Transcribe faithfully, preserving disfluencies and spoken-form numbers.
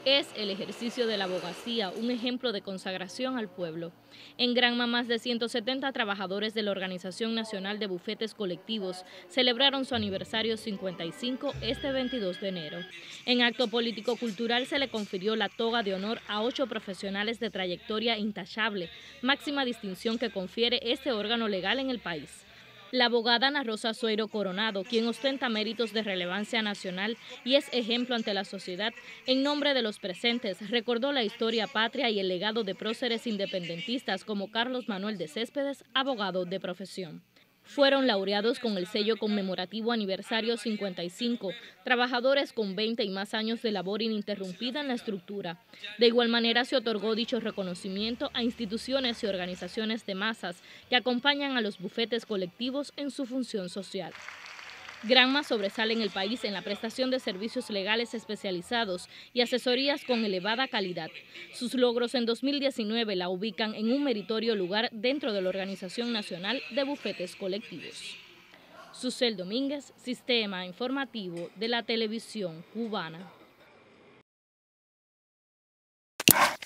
Es el ejercicio de la abogacía un ejemplo de consagración al pueblo. En Granma, más de ciento setenta trabajadores de la Organización Nacional de Bufetes Colectivos celebraron su aniversario cincuenta y cinco este veintidós de enero. En acto político-cultural se le confirió la toga de honor a ocho profesionales de trayectoria intachable, máxima distinción que confiere este órgano legal en el país. La abogada Ana Rosa Sueiro Coronado, quien ostenta méritos de relevancia nacional y es ejemplo ante la sociedad, en nombre de los presentes, recordó la historia patria y el legado de próceres independentistas como Carlos Manuel de Céspedes, abogado de profesión. Fueron laureados con el sello conmemorativo aniversario cincuenta y cinco, trabajadores con veinte y más años de labor ininterrumpida en la estructura. De igual manera se otorgó dicho reconocimiento a instituciones y organizaciones de masas que acompañan a los bufetes colectivos en su función social. Granma sobresale en el país en la prestación de servicios legales especializados y asesorías con elevada calidad. Sus logros en dos mil diecinueve la ubican en un meritorio lugar dentro de la Organización Nacional de Bufetes Colectivos. Susel Domínguez, Sistema Informativo de la Televisión Cubana.